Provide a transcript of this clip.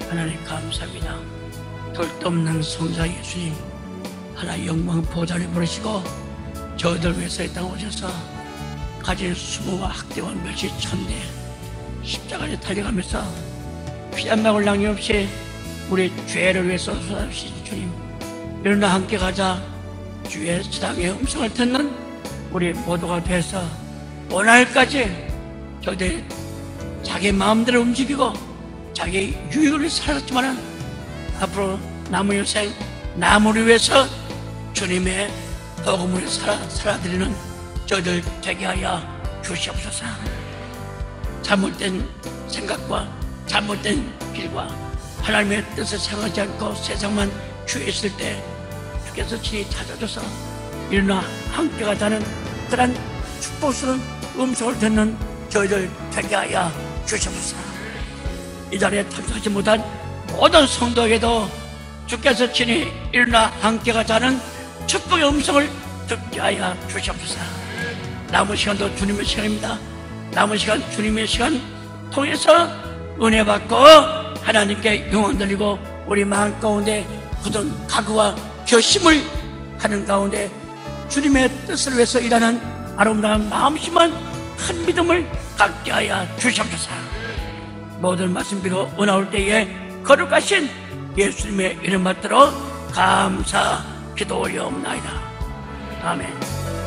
하나님 감사합니다. 덜도 없는 성자 예수님, 하나의 영광 보좌를 부르시고 저희들 위해서 이 땅에 오셔서 가진 수모와 학대와 멸시 천대 십자가에 달려가면서 피 한 방울 남김없이 우리 죄를 위해서 쏟아주신 주님, 일어나 함께 가자. 주의 사랑의 음성을 듣는 우리 모두가 돼서 오늘까지 저희들 자기 마음대로 움직이고 자기 유익을 위해 살았지만 앞으로 남은 인생 남을 위해서 주님의 복음을 살아드리는 저희들 되게 하여 주시옵소서. 잘못된 생각과 잘못된 길과 하나님의 뜻을 상하지 않고 세상만 취했을 때 주께서 친히 찾아줘서 일어나 함께 가자는 그런 축복스러운 음성을 듣는 저희들 되게 하여 주시옵소서. 이 자리에 참석하지 못한 모든 성도에게도 주께서 친히 일어나 함께 가자는 축복의 음성을 듣게 하여 주시옵소서. 남은 시간도 주님의 시간입니다. 남은 시간 주님의 시간 통해서 은혜 받고 하나님께 영광 돌리고 우리 마음 가운데 굳은 각오와 결심을 하는 가운데 주님의 뜻을 위해서 일하는 아름다운 마음심한 큰 믿음을 갖게 하여 주시옵소서. 모든 말씀 비고 은하올 때에 거룩하신 예수님의 이름 받들어 감사 기도 올려옵나이다. 아멘.